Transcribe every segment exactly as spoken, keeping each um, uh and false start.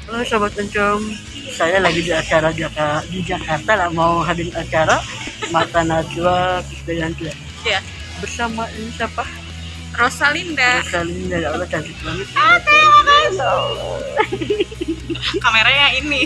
Halo Sobat Encom, saya lagi di acara Jaka, di Jakarta lah, mau hadir acara Mata Najwa Krisdayanti ya. Bersama ini siapa? Rosalinda. Rosalinda, ya Allah cantik banget. Ah, terima kasih. Kameranya ini.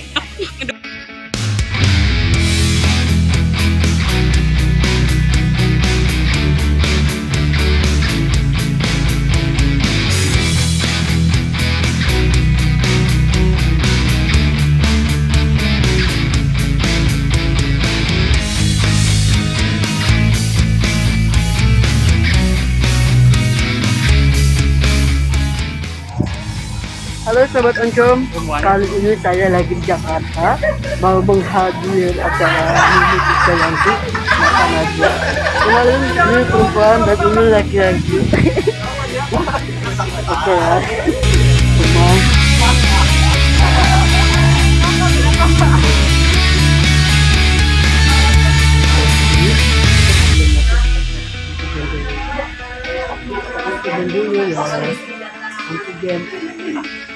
Halo Sobat Encom, kali ini saya lagi di Jakarta mau menghadir acara Mimi Krisdayanti Mata Najwa. Kemarin ini perempuan dan ini laki-laki. Oke ya, semua. Dulu ya, antigen.